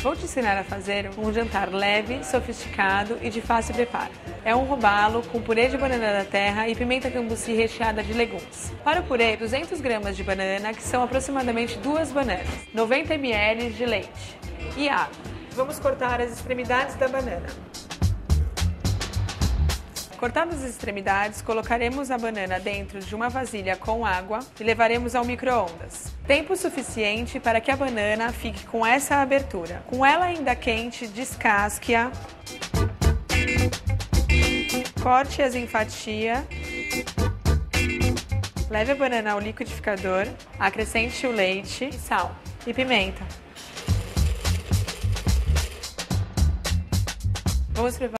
Vou te ensinar a fazer um jantar leve, sofisticado e de fácil preparo. É um robalo com purê de banana da terra e pimenta cambuci recheada de legumes. Para o purê, 200 gramas de banana, que são aproximadamente 2 bananas, 90 ml de leite e água. Vamos cortar as extremidades da banana. Cortadas as extremidades, colocaremos a banana dentro de uma vasilha com água e levaremos ao micro-ondas. Tempo suficiente para que a banana fique com essa abertura. Com ela ainda quente, descasque-a, corte-as em fatia, leve a banana ao liquidificador, acrescente o leite, sal e pimenta. Vamos preparar